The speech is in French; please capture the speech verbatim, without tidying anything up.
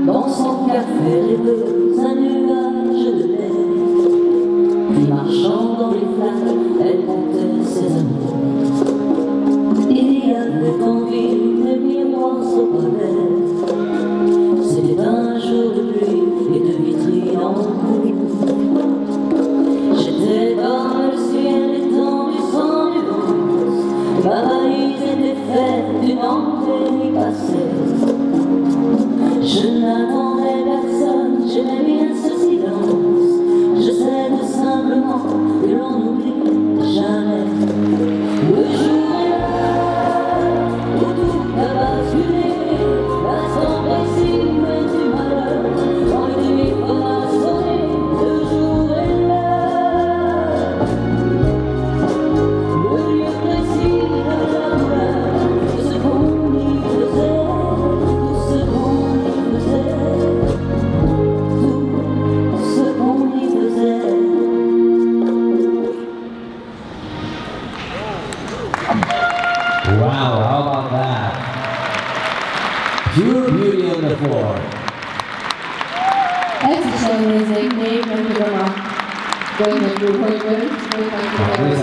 Dans son café rêveux, un nuage de lait. Puis marchant dans les flaques, elle comptait ses amours. Il y avait en ville des miroirs au palais. C'était un jour de pluie et de vitrine en cours. J'étais dans le ciel étendu sans nuance. Ma valise était faite d'une entrée passée. Je n'attendais personne, j'aimais bien ce silence. Je sais simplement que l'on n'oublie jamais. Le jour est là où tout a basculé. L'instant précis du malheur, quand le téléphone a sonné. Le jour est là, le lieu précis de la douleur, de ce qu'on y faisait, tout ce qu'on y faisait, tout ce qu'on y faisait. Wow, how about that? Pure beauty on the floor. Ezt is elnézzék még, mert tudom a Golden Blue Hollywood,